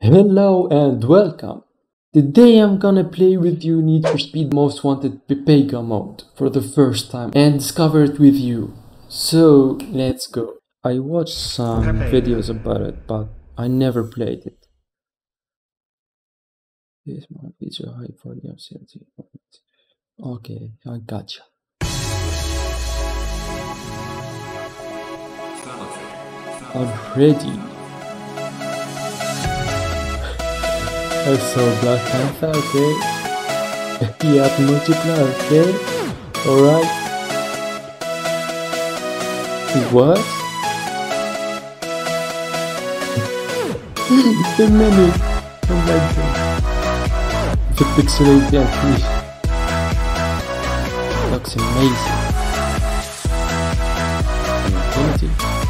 Hello and welcome. Today I'm gonna play with you Need for Speed Most Wanted pepega mode for the first time and discover it with you. So let's go. I watched some videos about it, but I never played it. This might be too high for the MCLT. Okay, I gotcha. I'm ready. I saw Black Panther, okay? He had multiplayer, okay? Alright. What? The menu! Oh my god. The pixelated and looks amazing. Infinity.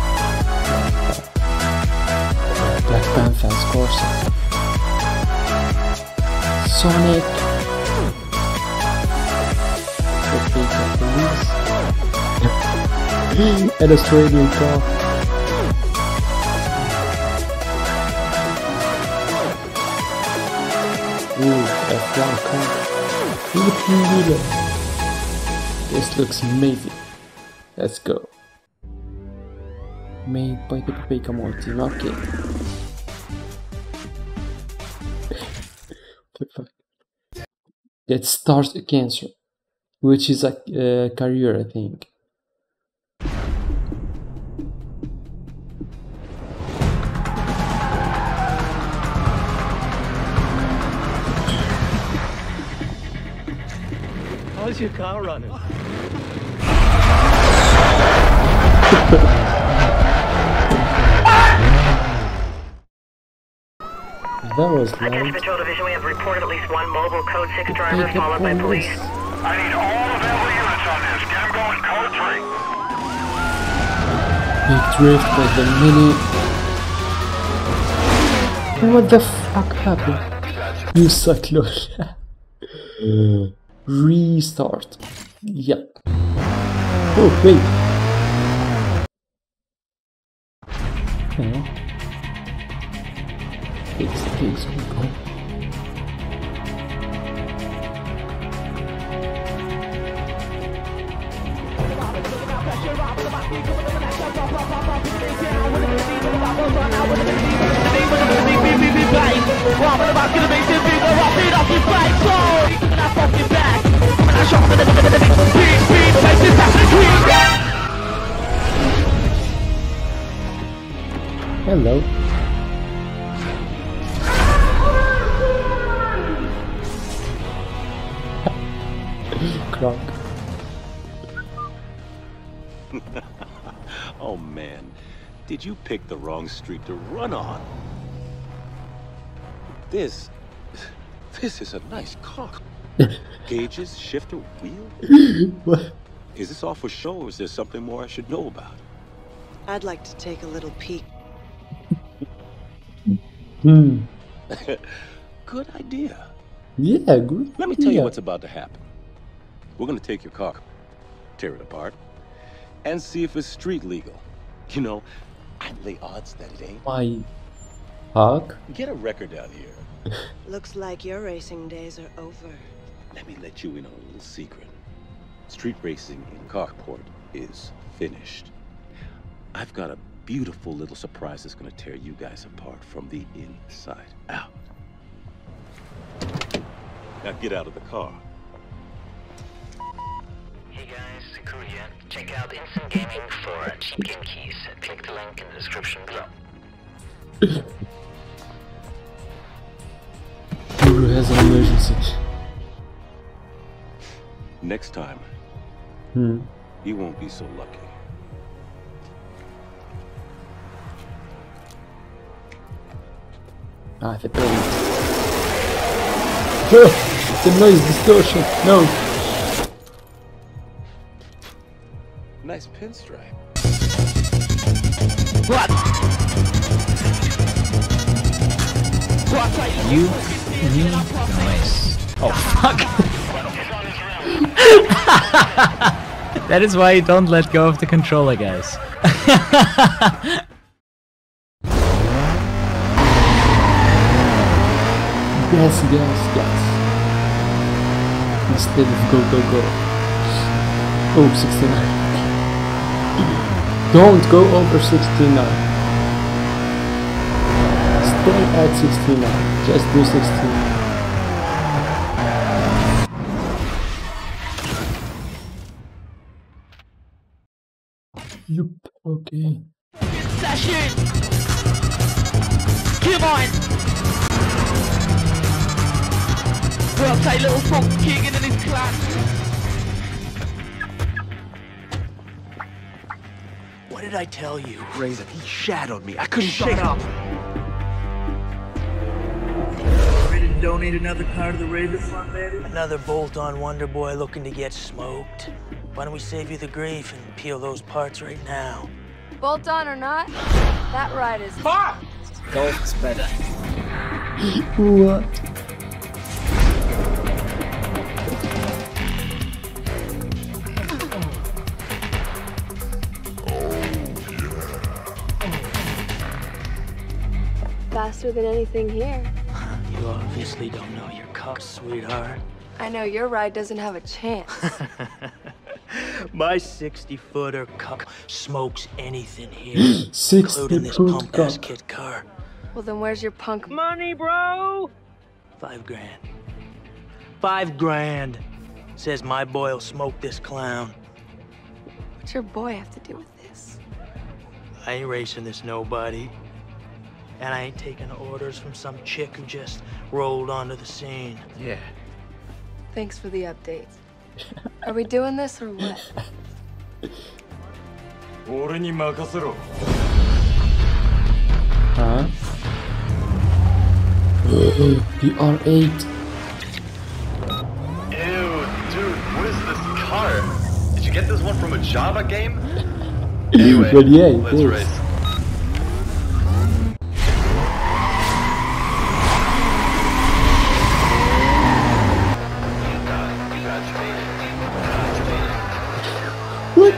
Black Panther's Corsa. Sonic. An Australian car. Ooh, F1 car. Look, this looks amazing. Let's go. Made by the pepega team. Okay. The fuck? Let's start a cancer, which is a career, I think. How's your car running? That was loud. Against Patrol Division, we have reported at least one mobile Code 6 driver followed by police. I need all available units on this. Get them going Code 3. Big drift by the mini. What the fuck happened? You suck, lol. Restart. Yep. Oh, wait. Okay. Takes me go. Hello. Clock. Oh man, did you pick the wrong street to run on? This is a nice car. Gauges, shifter, wheel? What? Is this all for show or is there something more I should know about? I'd like to take a little peek. Good idea. Yeah, good. Let me tell you what's about to happen. We're gonna take your car, tear it apart, and see if it's street legal. You know, I'd lay odds that it ain't. My hug? Get a record out here. Looks like your racing days are over. Let me let you in on a little secret. Street racing in Carport is finished. I've got a beautiful little surprise that's gonna tear you guys apart from the inside out. Now get out of the car. Hey guys, Korea. Check out Instant Gaming for cheap game keys. Click the link in the description below. Guru has an emergency. Next time, you won't be so lucky. Ah, the building. The noise distortion. No. Nice pinstripe. What? You need noise. Oh fuck. That is why you don't let go of the controller, guys. Yes, yes, yes. Instead of go, go, go. Oh, 69. Don't go over 69. Stay at 69. Just do 69. Yup, okay. Dash in! Come on! Well, take little Funk King and his clan. What did I tell you? Razor, he shadowed me. I couldn't shake up. Ready to donate another car to the Razor Fund, baby? Another bolt-on Wonder Boy looking to get smoked. Why don't we save you the grief and peel those parts right now? Bolt on or not, that ride is Fuck! Golf's better. What? faster than anything here. You obviously don't know your cups, sweetheart. I know your ride doesn't have a chance. My 60-footer cup smokes anything here, 60 including this foot pump-ass cup. kit car. Well, then where's your punk Money, bro! 5 grand. 5 grand. Says my boy'll smoke this clown. What's your boy have to do with this? I ain't racing this nobody. And I ain't taking orders from some chick who just rolled onto the scene. Yeah. Thanks for the update. Are we doing this or what? Huh? The R8. Ew, dude, what is this car? Did you get this one from a Java game? Anyway, Well, yeah, it let's is. race. What?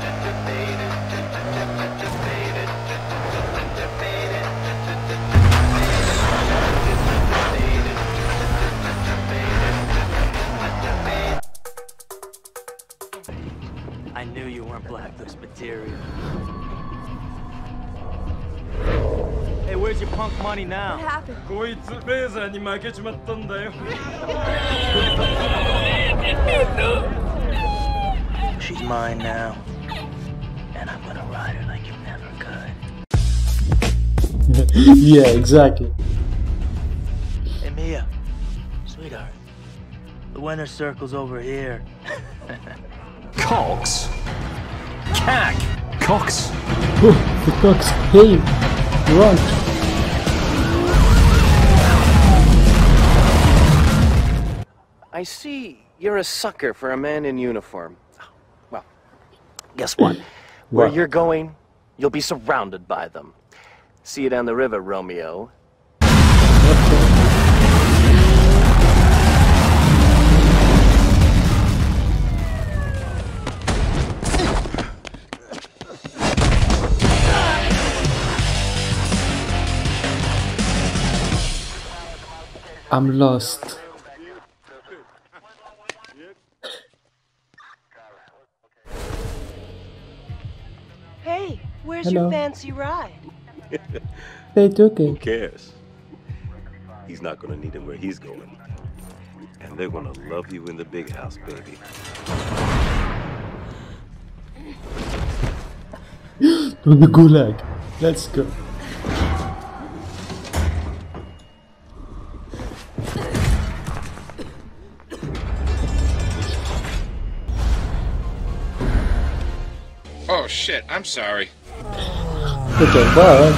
I knew you weren't blacklist material. Hey, where's your punk money What now? happened? She's mine now. And I'm gonna ride her like you never could. Yeah, exactly. Hey, Mia. Sweetheart. The winner's circle's over here. Cox? Cack! Cox? Oh, the cox. Hey, run. I see you're a sucker for a man in uniform. Well, guess what? Where What? you're going, you'll be surrounded by them. See you down the river, Romeo. I'm lost. Hey, where's Hello. your fancy ride? They took Who it. cares? He's not gonna need him where he's going. And they're gonna love you in the big house, baby. To the gulag. Let's go. Oh shit, I'm sorry. Okay, bye.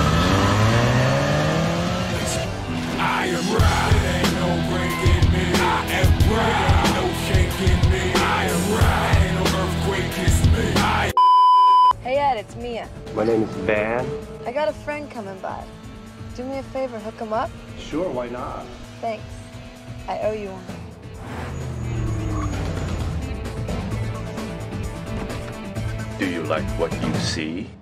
I am riding, ain't no breaking me. I am riding, no shaking me. I am riding, no earthquake is me. Hey Ed, it's Mia. My name is Van. I got a friend coming by. Do me a favor, hook him up? Sure, why not? Thanks. I owe you one. Do you like what you see?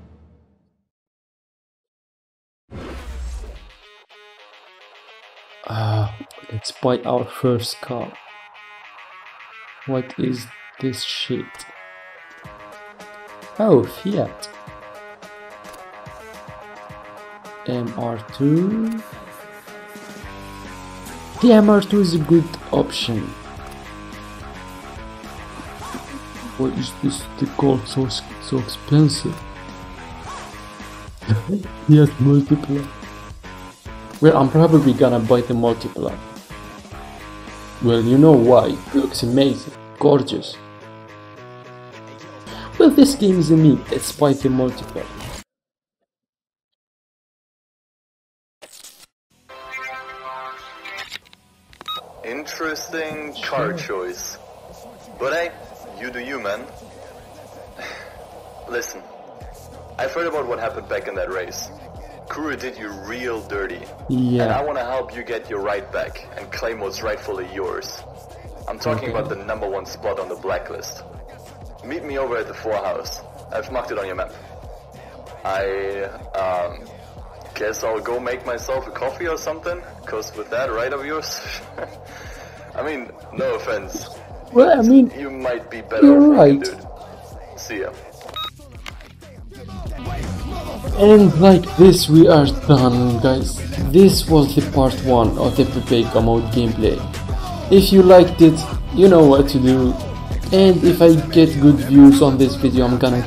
Let's buy our first car. What is this shit? Oh, Fiat. MR2. The MR2 is a good option. Why is this the gold so expensive? Yes, multiplier. Well, I'm probably gonna buy the multiplier. Well, you know why. It looks amazing. Gorgeous. Well, this game is a need. Let's buy the multiplier. Interesting car choice. But hey, you do you, man. Listen, I've heard about what happened back in that race. Kuru did you real dirty. Yeah. And I want to help you get your right back and claim what's rightfully yours. I'm talking about the #1 spot on the blacklist. Meet me over at the 4 house. I've marked it on your map. I guess I'll go make myself a coffee or something, cause with that right of yours, I mean, no offense. Well, I mean, you might be better you're off right. dude. See ya. And like this we are done, guys. This was the part 1 of the pepega mode gameplay. If you liked it, you know what to do. And if I get good views on this video, I'm gonna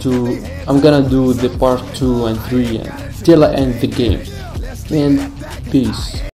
do the part 2 and 3 until I end the game. And peace.